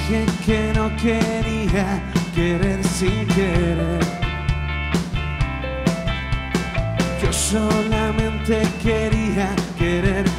dije que no quería querer sin querer. Yo solamente quería querer